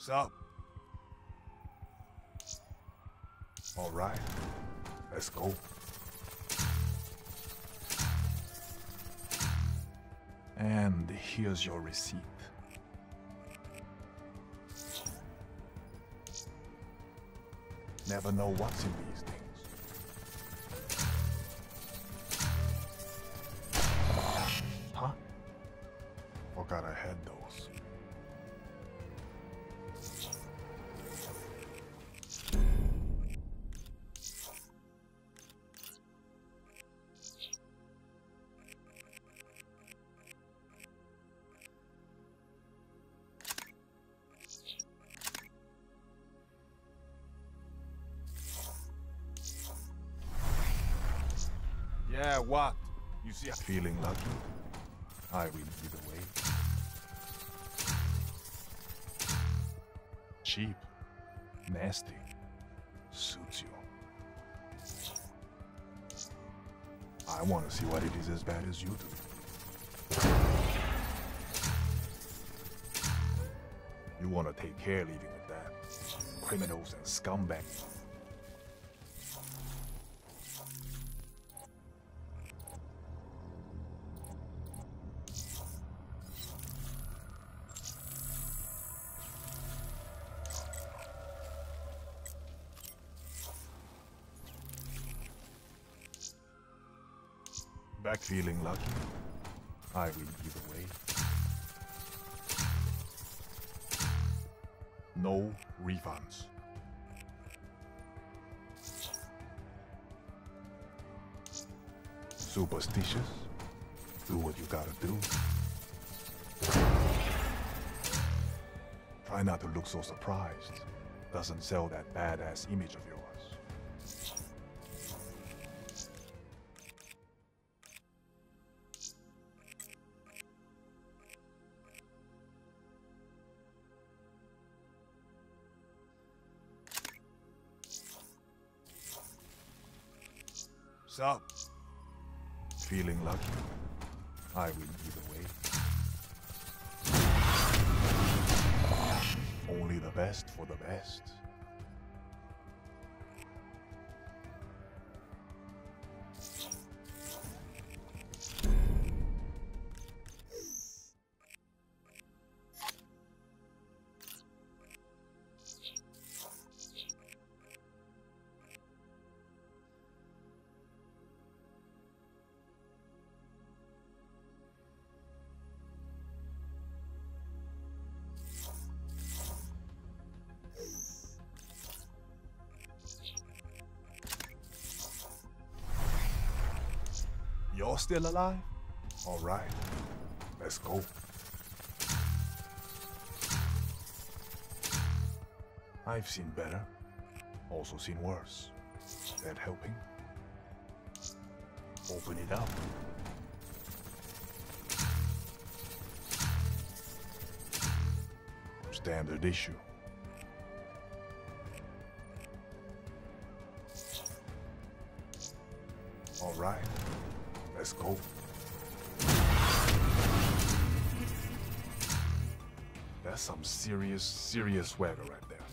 Sup? All right, let's go. And here's your receipt. Never know what's in these things. Huh? Forgot I had those. Yeah, what? You see, I'm feeling lucky. I will be the way. Cheap, nasty, suits you. I want to see what it is as bad as you do. You want to take care leaving with that. Criminals and scumbags. Back feeling lucky? I will be the way. No refunds. Superstitious? Do what you gotta do. Try not to look so surprised. Doesn't sell that badass image of yours. Sup? Feeling lucky? I will be the way. Only the best for the best. You're still alive? All right, let's go. I've seen better, also seen worse. That helping? Open it up. Standard issue. All right. Let's go. That's some serious swagger right there.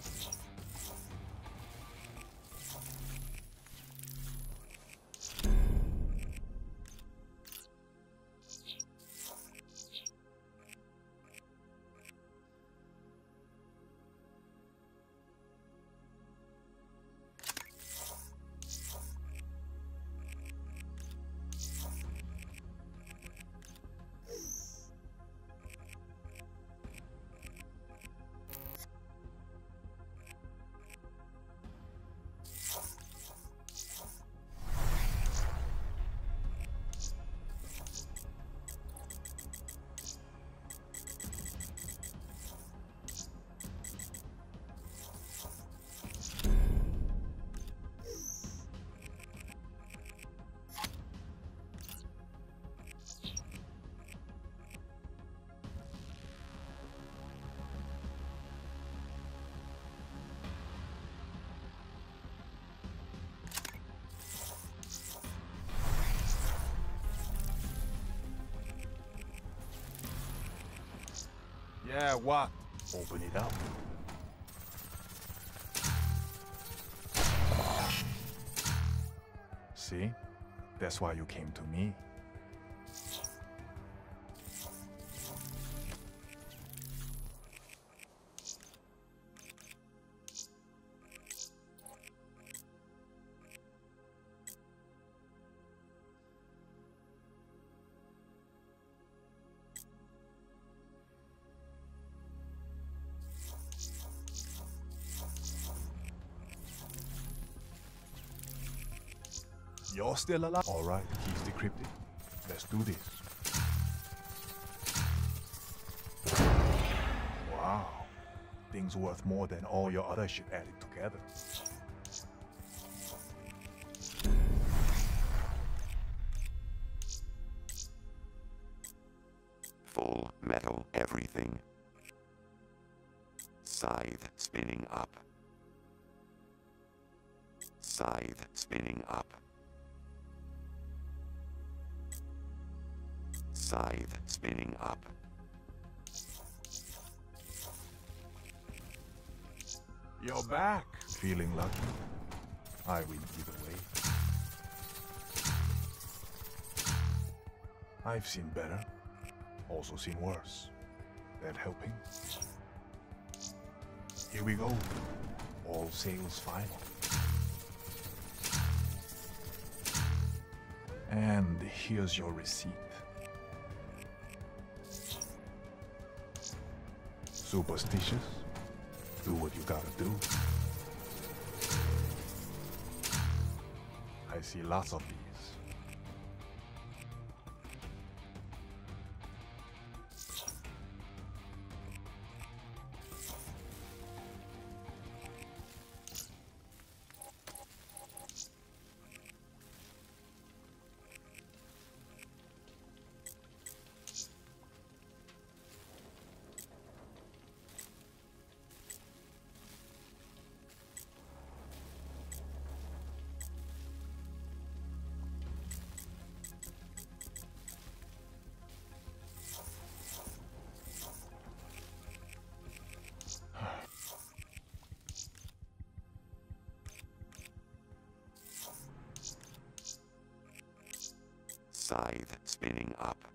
Yeah, what? Open it up. See? That's why you came to me. You're still alive? Alright, keys decrypted. Let's do this. Wow. Things worth more than all your other shit added together. Full metal everything. Scythe spinning up. Scythe spinning up. Scythe spinning up. You're back. Feeling lucky? I win either way. I've seen better, also seen worse. That helping? Here we go. All sales final. And here's your receipt. Superstitious? Do what you gotta do. I see lots of these. Scythe spinning up.